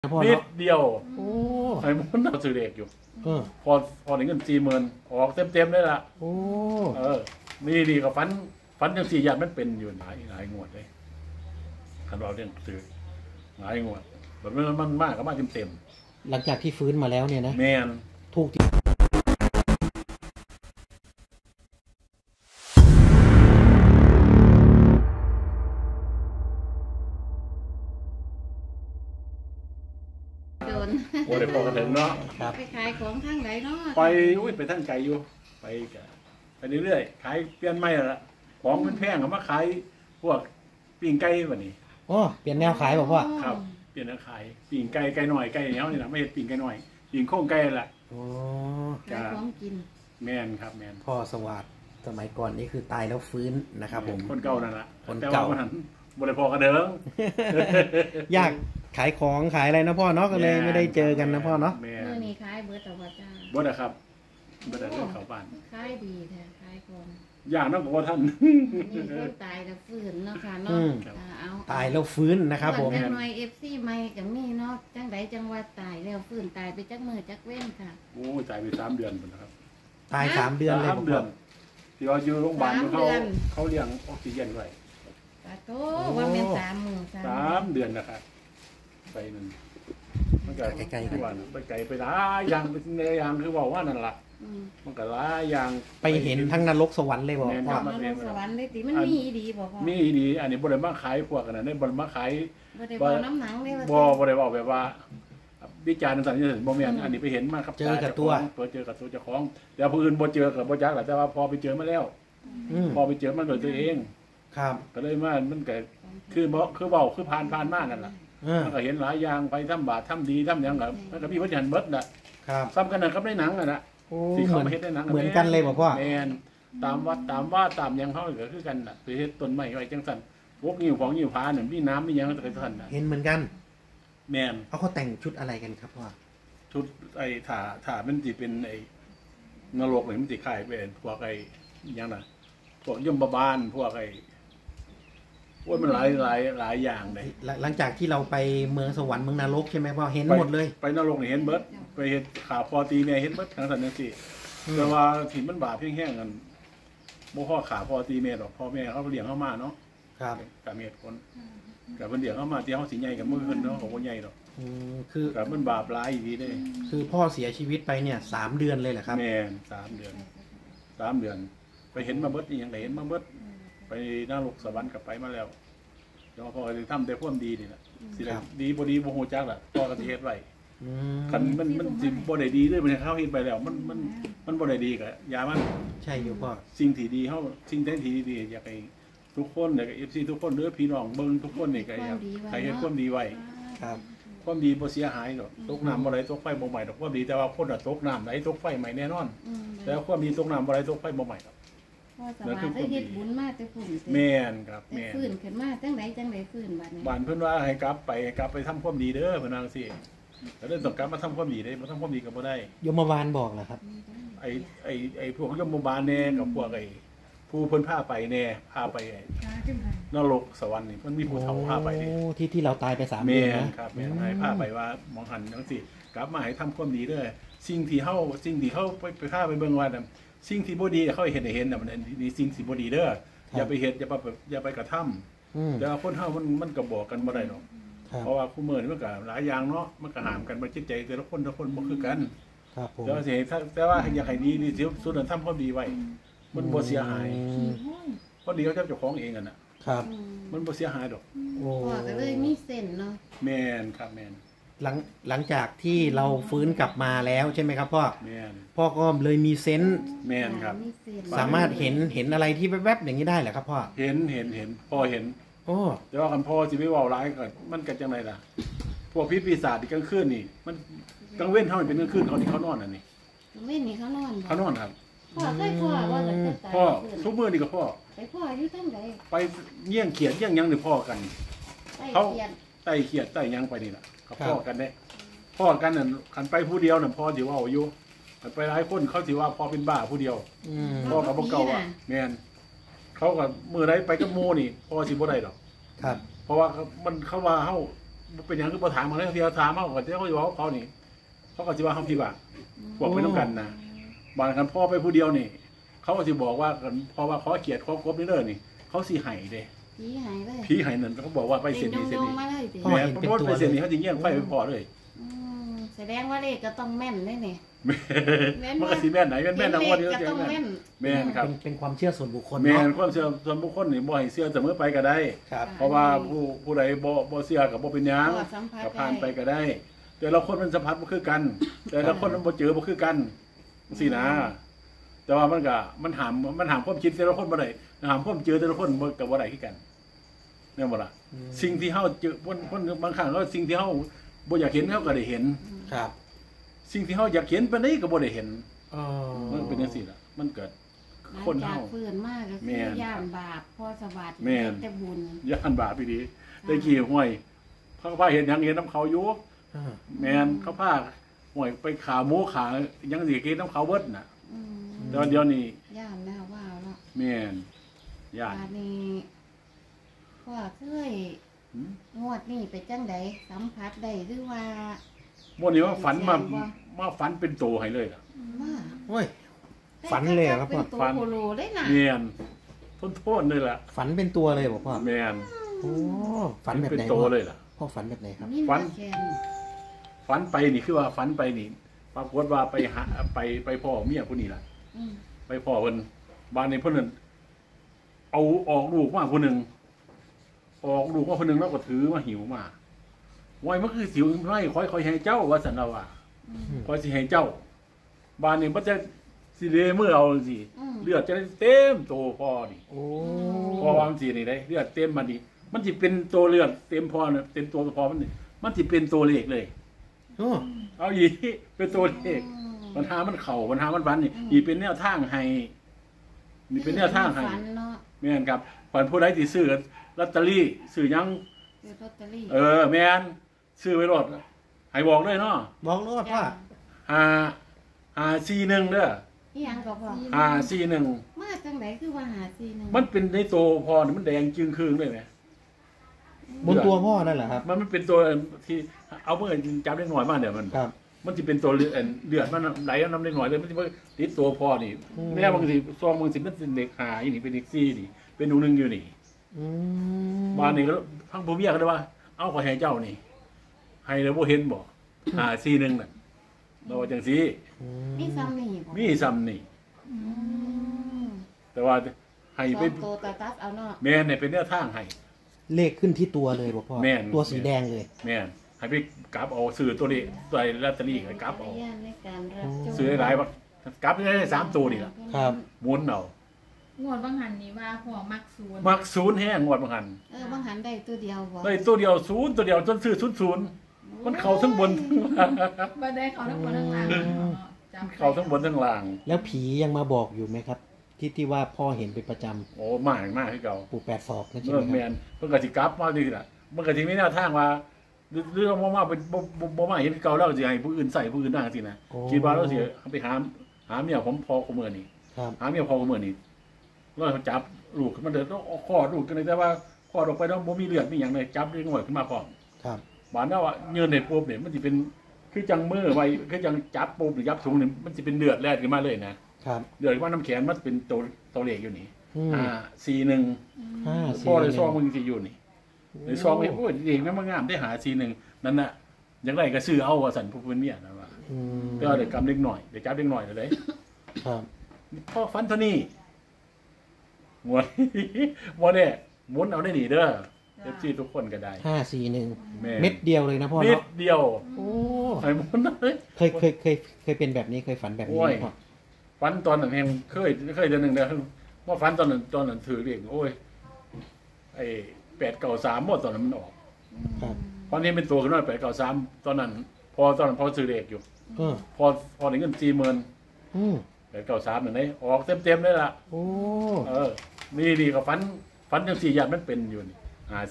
นิดเดียวโอ้ไอ้มันเอาซื้อเด็กอยู่พอได้เงิน40,000ออกเต็มได้ละโอ้นี่ดีกับฟันจัง4อย่างมันเป็นอยู่หลายงวดเลยคันเราเรื่องซื้อหลายงวดแบบมันมากก็มาเต็มหลังจากที่ฟื้นมาแล้วเนี่ยนะแม่นถูกโอ้ได้พอกันถึงเนาะไปขายของข้างไหนเนาะไปทางไกลอยู่ไปเรื่อยๆขายเปลี่ยนใหม่ละของมันแพงก็มาขายพวกปิ้งไก่แบบนี้โอ้เปลี่ยนแนวขายบอกว่าครับเปลี่ยนแนวขายปิ้งไก่หน่อยไก่เหนียวนี่นะไม่ใช่ปิ้งไก่หน่อยปิ้งโค้งไก่ละโอ้ขายของกินแม่นครับแม่นพ่อสวัสดิ์สมัยก่อนนี่คือตายแล้วฟื้นนะครับผมคนเก่านั่นแหละคนเก่าบริพอกระเดิงยากขายของขายอะไรนะพ่อเนาะก็เลยไม่ได้เจอกันนะพ่อเนาะเมื่อนี้ขายเบิร์ตวัจ้าเบิร์ตครับเบิร์ตเรื่องเขาบ้านขายดีแท้ขายของอย่างนั้นบอกว่าท่านมีคนตายแล้วฟื้นเนาะค่ะเนาะตายแล้วฟื้นนะครับผมจังหน่อยFCใหม่กับมีเนาะจังใดจังว่าตายแล้วฟื้นตายไปจักมือจักเว้นค่ะโอ้ตายไป3 เดือนนะครับตาย3 เดือนเลย 3 เดือนที่เราอยู่โรงพยาบาลเขาเลี้ยงออกซิเจนไว้โตว่าเป็น 3 เดือนนะครับไปนั่นมันก็ไกลๆกันไปไกลไปหลายอย่างไปในอย่างคือบอกว่านั่นแหละมันก็หลายอย่างไปเห็นทั้งนรกสวรรค์เลยบอกว่านรกสวรรค์เลยติมันมีดีบอกว่ามีดีอันนี้บริมาขายพวกกันนะบริมาขายบริมาน้ำหนังเลยว่าบริมาแบบว่าวิจารณ์ต่างๆโมเมนต์อันนี้ไปเห็นมาครับเจอกับตัวเจอกับตัวเจ้าของแต่ผู้อื่นบ่เจอกับบ่จักแหละแต่ว่าพอไปเจอมาแล้วพอไปเจอมันโดยตัวเองครับก็เลยว่ามันก็คือเบาคือผ่านมากนั่นแหละมันก็เห็นหลายอย่างไปทำบาปทำดีทำอย่างแบบแล้วพี่วัฒน์เบิร์ดน่ะซ้ำกันนะครับในหนังนะที่เขาเห็นในหนังเหมือนกันเลยบอกว่าแมนตามวัดตามว่าตามยังเขาก็คือกันน่ะไปเห็นต้นไม้ไว้จังสันพวกนิ้วของนิ้วพาหนึ่งพี่น้ำมียังก็จะทันเห็นเหมือนกันแมนเขาแต่งชุดอะไรกันครับพ่อชุดไอ้ถ่ามันจะเป็นไอ้นรกเลยมันจะขายเป็นพวกไอ้ยังน่ะพวกยมบาลพวกไอ้ว่ามันหลายอย่างเลยหลังจากที่เราไปเมืองสวรรค์เมืองนรกใช่ไหมพ่อเห็นหมดเลยไปนรกเนี่ยเห็นเบิร์ดไปเห็นขาพอตีเนี่ยเห็นเบิร์ดทางสันนิษฐานแต่ว่าถิ่นมันบาปเพียงแห้งกันบ่พ่อขาพอตีเมย์หรอกพ่อแม่เขาเลี้ยงเข้ามาเนาะครับกับเมย์คนกับเลี้ยงเข้ามาที่เขาสีใหญ่กับมือขึ้นเนาะของคนใหญ่หรอกคือกับมันบาปร้ายอีกทีเลยคือพ่อเสียชีวิตไปเนี่ย3 เดือนเลยเหรอครับแม่3 เดือนไปเห็นมาเบิร์ดอย่างไรเห็นมาเบิร์ดไปนรกสวรรค์กับไปมาแล้วเดี๋ยวพอจะทำแต่ความดีนี่แหละสิดีบ่ดีบ่โหจักล่ะพ่อก็สิเฮ็ดไว้กันมันสิบ่ได้ดีเลยมันเข้าเฮ็ดไปแล้วมันบ่ได้ดีก็อย่ามันใช่อยู่พ่อสิ่งที่ดีเฮาสิ่งที่ดีอยากให้ทุกคนอยากให้ FC ทุกคนหรือพี่น้องเบิ่งทุกคนนี่ก็อยากให้เฮ็ดความดีไว้ครับความดีบ่เสียหายดอกตกน้ำบ่ไหลตกไฟบ่ไหม้ดอกความดีแต่ว่าคนน่ะตกน้ำไหลตกไฟไหม้แน่นอนแต่ความดีตกน้ำบ่ไหลตกไฟบ่ไหม้ดอกสมาได้เฮ็ดบุญมาแต่ฝุ่นแม่นครับแม่นฟื้นขึ้นมาจังไดฟื้นบัดนี้บ้านเพิ่นว่าให้กลับไปทำความดีเด้อเพิ่นว่าจังซี่แล้วเด้ต้องกลับมาทำความดีได้บ่ทำความดีก็บ่ได้ยมบาลบอกเหรอครับไอ้พวกยมบาลแน่กับพวกไอ้ผู้เพิ่นพาไปแน่พาไปนรกสวรรค์นี่มันมีผู้เฒ่าพาไปดิที่เราตายไป3 เดือนนะครับแม่นให้พาไปว่ามองหันจังซี่กลับมาให้ทำความดีเด้อสิ่งที่เฮาไปพาไปเบิ่งว่าสิ่งที่บ่ดีเขาเห็นน่ะมันนี่สิ่งที่บ่ดีเด้ออย่าไปเฮ็ดอย่าไปกระทำแต่คนเฮามันก็บอกกันบ่ได้หรอกเพราะว่าคู่มื้อนี้มันก็หลายอย่างเนาะมันก็ห้ามกันบ่จิตใจแต่ละคนบ่คือกันครับผมแต่ว่าอยากให้ดีนี่สุดทำความดีไว้มันบ่เสียหายพอดีเขาเจ้าของเองอ่ะนะครับมันบ่เสียหายดอกพ่อก็เลยมีเส้นเนาะแม่นครับแม่นหลังจากที่เราฟื้นกลับมาแล้วใช่ไหมครับพ่อแม่นพ่อก็เลยมีเซนส์แม่นครับสามารถเห็นอะไรที่แวบๆอย่างนี้ได้เหรอครับพ่อเห็นพ่อเห็นโอ้แต่ว่ากันพ่อสิไปเว้าร้ายก็มันก็จังไดล่ะพวกปีศาจที่กลางคืนนี่มันกลางเว้นเฮาเป็นกลางคืนเขานี่เขานอนอันนี้กลางเว้นนี่เขานอนครับพ่อเคยพ่อว่าจะตายพ่อทุกมื้อนี่ก็พ่อไปพ่ออยู่จังไดไปเยี่ยงเขียดเยี่ยงหยังนี่พ่อกันเขาไต่เขียดไต่หยังไปนี่ล่ะกับพ่อกันเด้พ่อกันนั่นคันไปผู้เดียวน่ะพ่อสิว่าอยู่ไปหลายคนเขาสิว่าพ่อเป็นบ้าผู้เดียวพ่อกับบ่เก่าอ่ะแม่นเขาก็มื้อใดไปกับหมู่นี่พ่อสิบ่ได้ดอกครับเพราะว่ามันเขาว่าเฮาเป็นอย่างคือบ่ถามมาแล้วที่เขาถามมาก็จะเขาจะบอกเขานี่เขาก็สิว่าเขาพี่ว่าบอกไปต้องกันนะบางครั้งพ่อไปผู้เดียวนี่เขาก็สิบอกว่าพอว่าขอเกียรติขอกบนี่เด้อนี่เขาสิให้เด้ผีหายเลยผีให้นั่นเขาบอกว่าไปเส้นนี้เส้นลงนี้มาเลยสิพ่อแม่เห็นเป็นเพราะตัวไปเส้นเลนี้ยเขาจะเงี้ยงไฟไปพอเลยแสดงว่าเลขก็ต้องแม่นได้เนี่ย แม่นมันว่าก็สิแม่นไหนแม่นนะว่าเลเดียวขก็เสียต้องงแม่นแม่นครับเป็นความเชื่อส่วนบุคคลแม่เนาะนความเชื่อส่วนบุคคลนี่บ่ให้เชื่อเสมอไปก็ได้ครับเพราะว่าผู้ใดบ่เชื่อกับบ่เป็นหยังก็สัมผัสก็ผ่านไปได้ก็ได้ แต่ละคนมันสัมผัสบ่คือกัน แต่ละคนมันบ่เจอบ่คือกันจังซี่นะ แต่ว่ามันหามความคิดแต่ละคนบ่ได้หามความเจอแต่ละคนบ่ก็บ่ได้คือกันแม่นบ่ล่ะสิ่งที่เฮาเจอคนบางครั้งก็สิ่งที่เฮาบ่อยากเห็นเฮาก็ได้เห็นครับสิ่งที่เฮาอยากเห็นปานใดก็บ่ได้เห็นอ๋อมันเป็นจังซี่ล่ะมันเกิดหลังคนจากเฮาฟื้นมากก็แม่คือย่านบาปพ่อสวัสดิ์แม่นแต่บุญย่านบาปอีดีได้กี่ห้วยเขาพาเห็นหยังเห็นน้ำเขาอยู่อ่าแมนเขาพาห้วยไปขาหมูขายังสิกินน้ำเขาเบิดน่ะอืมเดี๋ยวนี้ย่านแล้วว้าวแล้วแมนย่านบาดนี้พ่อเคยหืมงวดนี้ไปจังใดสัมผัสได้หรือว่ามื่อนี้ว่าฝันมาแม่นบ่มาฝันเป็นโตให้เลยล่ะว่าโอ้ย ฝันเลยเหรอครับพ่อเป็นตัวฝันโคโลได้น่ะแมนโทษเลยล่ะฝันเป็นตัวเลยบอกพ่อแมนโอ้ฝันแบบเป็นไหนโตพ่อเลยล่ะพ่อฝันแบบไหนครับนี่ฝันแคนฝันไปนี่คือว่าฝันไปนี่ปรากฏว่าไปหาไปพ่อเมียผู้นี้ล่ะอืมไปพ่อเพิ่นบ้านในเพิ่นนั่นเอาออกลูกมาผู้หนึ่งออกลูกมาผู้หนึ่งแล้วก็ถือมาหิวมาไว้มันคือสิวไม่ค่อยให้เจ้าว่าสันเราว่าอืมคอยสิให้เจ้า บ้านนี้มันจะสิเดเมื่อเอาสิอืมเลือดจะได้เต็มโตพอนี่โอ้พอวางสินี่ได้เลือดเต็มมาดิมันสิเป็นตัวเลือดเต็มพอเนี่ยเต็มตัวพอมันนี่มันสิเป็นตัวเลขเลยโอ้เอาอีเป็นตัวเลขปัญหามันเข่าปัญหามันบันนี่อีเป็นแนวทางให้นี่เป็นแนวทางให้ฝันเนาะแม่นครับฝันผู้ใดที่ซื้อลอตเตอรี่ซื้อหยังคือลอตเตอรี่แม่นซื้อไว้รถให้บอกเลยเนาะบอกโลดว่า 541เด้อนี่ยังก็พอ 541 มาจังไหนคือว่าหาซีหนึงมันเป็นในตัวพอนี่มันแดงจึงครึ่งเลยไหมบนตัวพ่อนั่นแหละครับมันเป็นตัวที่เอาเมื่อจับได้หน่อยมากเดี๋ยวมันครับมันจะเป็นตัวเลือดมันไหลน้ำได้หน่อยเลยมันจะติดตัวพอนี่อืมแม่บางทีซองบางทีมันเป็นเด็กหายนี่เป็นเด็กซี่นี่ เป็นหนูหนึงอยู่นี่อืมบ้านนี่ก็พังผู้เมียก็ได้ว่า เอาขอให้เจ้านี่ ให้แล้วบ่เห็นบ่541น่ะเราว่าจังซี่อืมีซ้ำนี่บ่มีซ้ำนี่อืมแต่ว่าให้สอไปงตัวตัดเอาเนาะแม่นเนี่ยเป็นแนวทางให้เลขขึ้นที่ตัวเลยบอกพ่อแม่นตัวสีแดงเลยแม่นให้ไปกลับเอาซื้อตัวนี้ตัวลอตเตอรี่ให้กลับเอาญาณในการรับชมซื้อหลายๆบักกลับได้3ตัวนี่ล่ะครับหมุนเอางวดบางหันนี้ว่าพ่อมักศูนย์มักศูนย์แห้งงวดบางหันบางหันได้ตัวเดียวบ่ได้ตัวเดียวศูนย์ตัวเดียวจนซื้อ00มันเข้าทั้งบนทั้งล่างบ่ได้เขาทั้งบนทั้งล่างอืมจำเข้าทั้งบนทั้งล่างแล้วผียังมาบอกอยู่ไหมครับ ที่ว่าพ่อเห็นเป็นประจำโอ้มากมากคือเก่าปู่แปดศอกนั่นใช่เมื่ไหอมครับแมนเพิ่นก็สิกลับมาดีล่ะมันก็สิมีแนวทางว่าเรื่องมาเป็นบ่มาเห็นเก่าแล้วสิให้ผู้อื่นใส่ผู้อื่นได้สินะโอ้คิดว่าเราสิไปหาเมียผมพอกูมื้อนี้ครับหาเมียพอกูมื้อนี้แล้วจับลูกขึ้นมาเดินต้องเอาข้อลูกกันเลยแต่ว่าข้อออกไปแล้วบ่มีเลือดมีหยังเลยจับเรื่องหน่อยขึ้นมาพร้อมครับบานนั้นว่าเงินในปุ๊บเนี่ยมันสิเป็นคือจังมือไว้คือจังจับปุ๊บหรือจับถุงนี่มันสิเป็นเลือดแล่นขึ้นมาเลยนะครับ เลือดว่าน้ำแข็งมันเป็นตัวเลขอยู่นี่อืม 41 ห้าพ่อสี่เลยซองหมึนึ่งงสิอยู่นี่เลยซองไอ้โอ้ยเองแม่งมางามได้หา41นั่นน่ะอย่างไรก็ซื้อเอาว่าสันผู้เป็นเมียนะว่าอืมก็เดี๋ยวกำเล็กหน่อยเดี๋ยวจับเล็กหน่อยเลยครับพ่อฟันเท่านี้หมวน หมวนเนี่ยหมุนเอาได้หนีเด้อเอฟซีทุกคนก็ได้ 541 แม่เม็ดเดียวเลยนะพ่อเม็ดเนาะเดียวโอ้ไอ้หมุนเลยเคยเป็นแบบนี้เคยฝันแบบนี้ไหมพ่อฟันตอนนั้นเองเคยเดือนหนึ่งเดือนว่าฟันตอนนั้นถือเรียกโอ้ยไอ้893หมดตอนนั้นมันออกครับตอนนี้เป็นตัวขึ้นมา893ตอนนั้นพอซื้อเลขอยู่เออพอได้เงิน40,000 อืม 893นั่นเองออกเต็มเลยล่ะโอ้นี่ก็ฟันจัง4อย่างมันเป็นอยู่นี่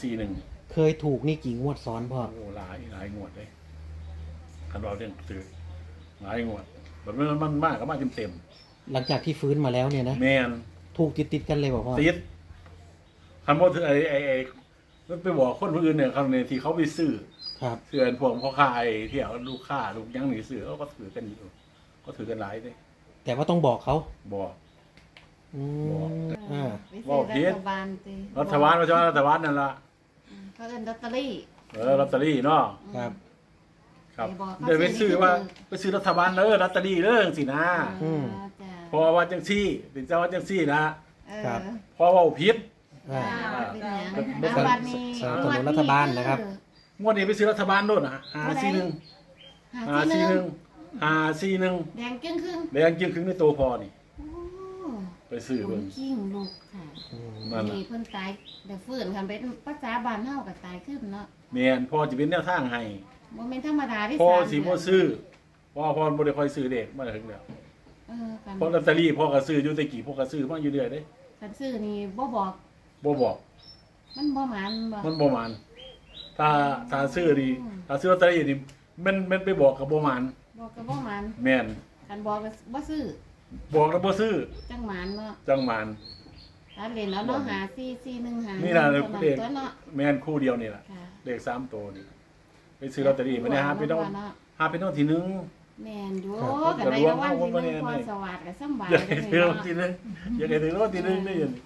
41 เคยถูกนี่กี่งวดซ้อนพ่อโอ้หลายงวดเลยคันเราเรื่องซื้อหลายงวดแบบมันมากก็มากเต็มหลังจากที่ฟื้นมาแล้วเนี่ยนะแมนถูกติดกันเลยบอกพ่อติดคันบ่ถือไอ้มันไปบอกคนอื่นเนี่ยคำเนี่ยที่เขาไปซื้อครับเสื่อนพวกพ่อค้าไอ้ที่เอาลูกค้าลูกยังหนีเสือเขาก็ถือกันอยู่ก็ถือกันหลายเลยแต่ว่าต้องบอกเขาบอกอืมไปซื้อรัฐบาลสิรัฐบาลมาใช่ไหมรัฐบาลนั่นละเขาเอิ้นลอตเตอรี่ลอตเตอรี่เนาะครับครับไปบอกเขาเดี๋ยวไปซื้อซื้อว่าไปซื้อรัฐบาลลอตเตอรี่สินะจ้ะเพอว่าจังซี่ถึงจะว่าจังซี่นะครับพอว่าผิดอ่าเป็นหยังไม่เอาบัตรนี้สนับสนุนรัฐบาลนะครับงวดนี้ไปซื้อรัฐบาลโน่นนะหาซีหนึ่งแดงจึ้งครึ่งแดงจึงครึ่งในตัวพอนี่โอ้ไปซื้อคเบิ่นงกิ้งลูกค่ะนั่นนี่ล่ะเพิ่นตายแต่ฟื้นคันเป็นภาษาบ้านเฮาก็ตายขึ้นเนาะแม่นพ่อจะเป็นแนวทางให้บ่แม่นธรรมดาที่พ่อสามสิเดืบ่อนซื้อพ่อบ่ได้ค่อยซื้อเด็กมาถึงแล้วกันเพราะลอตเตอรี่พ่อก็ซื้ออยู่แต่กี่พ่อก็ซื้อมาอยู่เรื่อยเด้คันซื้อนี่บ่บอกบ่บอกมันบ่หมานบ่มันบ่มานถ้าซื้อดีถ้าซื้อลอตเตอรี่นี่มันไปบอกกับบ่มานบอกก็บ่หมานแม่นคันบอกก็บ่ซื้อบอกแล้วบ่ซื้อจังหมานเนาะจังมานถ้าเล่นแล้วเนาะหา4-4-1หานี่ล่ะเด็เด็กตัวเนาะแม่นคู่เดียวนี่ล่ะค่ะเลข3ตัวนี่ไปซื้อลอตเตอรี่มันได้หาไปต้องเนาะหาไปต้องทีนึงแม่นอยู่ครับกันในรางวัลที่หนึ่งพอสวัสดิ์ก็สำบายอยากเลให้ยถือเนาะทีนึงอยากให้ถือรถทีนึงได้ยัง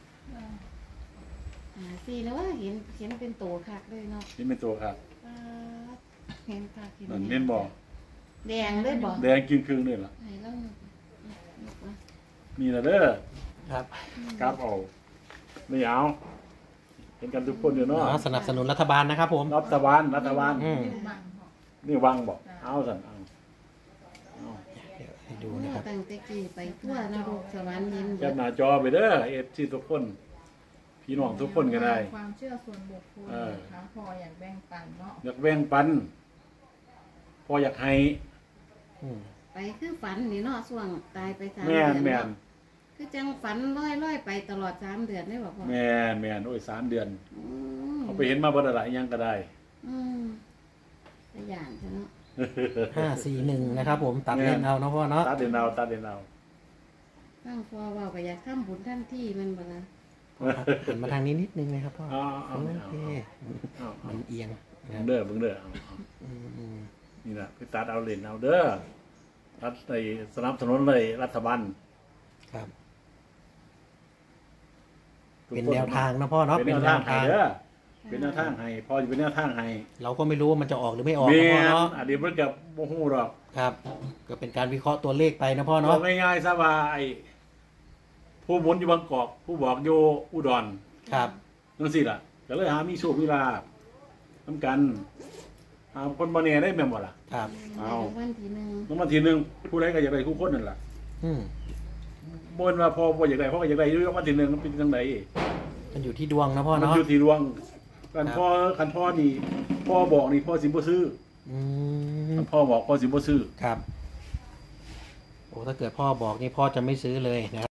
สี่แล้วว่าเห็นเป็นโตคักเลยเนาะนี่เป็นตัวครับเห็นคักเห็นนั่นเน้นบอกแดงเลยบ่แดงกินครึ่งนี่ล่ะให้เรานี่ล่ะเด้อครับครับเอาไม่เอาเห็นกันทุกคนอยู่เนาะสนับสนุนรัฐบาลนะครับผมรัฐบาลอืมอยู่บังเหรอนี่วังบอกเอาสั่นเอาเดี๋ยวให้ดูนะครับตั้งแต่กี้ไปทั่วนรกสวรรค์เห็นแคปหน้าจอไปเด้อเอฟซีทุกคน พี่น้องทุกคนก็ได้ความเชื่อส่วนบุคคลเออนะคะพออยากแบ่งปันเนาะอยากแบ่งปันพออยากให้อืมไปคือฝันนี่เนาะช่วงตายไป3 แม่เดือนนแม่นเนาะคือจังฝันร้อยๆไปตลอด3 เดือนได้บ่พ่อแม่นแม่นโอ้ย3 เดือนอืมเขาไปเห็นมาบ่ได้หลายยังก็ได้อืมแต่อย่างซะเนาะ 541นะครับผมตัดเล่นเอาเนาะพ่อเนาะตัดเด่นเอาตัดเด่นเอาตั้งพอเว้าก็อยากทำบุญทันทีแมันบ่ล่ะหันมาทางนี้นิดนึงนะครับพ่อเอาโอเอาเคเอาเอามันเอียงนะคเบิ่รับงเด้อเอาอืมนี่นะไปตัดเอาเล่นเอาเด้อตัดในสนับสนุนเลยรัฐบาลครับทุกเป็นคแนวทางนะพ่อเนาะเป็นแนวทางให้เด้อเป็นแนวทางให้พอจะเป็นแนวทางให้เราก็ไม่รู้ว่ามันจะออกหรือไม่ออกแม่นะพ่อน เนาะอันนี้มันกับโมโหหรอกครับ ก็เป็นการวิเคราะห์ตัวเลขไปนะพ่อเอาเนาะง่ายๆซะว่าไอ้ผู้หมุนอยู่บางกอกผู้บอกอยู่อุดรครับนั่นสิล่ะก็เลยหามีโชคมีลาภนำกันหาคนมาเนี่ยได้แม่นบ่ล่ะครับเอาวันที่หนึ่งน้องมาทีหนึงผู้ใดก็อยากได้คู่คนนั่นล่ะอืมบ่นว่าพอบ่อยากได้พ่อก็อยากได้อยู่มาทีหนึงมันเป็นจังไดมันอยู่ที่ดวงนะพ่อมันเนาะอยู่ที่ดวงกันครับพ่อนี่พ่อบอกนี่พ่อสิบ่ซื้ออืมคันพ่อบอกพ่อสิบ่ซื้อครับ โอ้ถ้าเกิดพ่อบอกนี่พ่อจะไม่ซื้อเลยนะครับ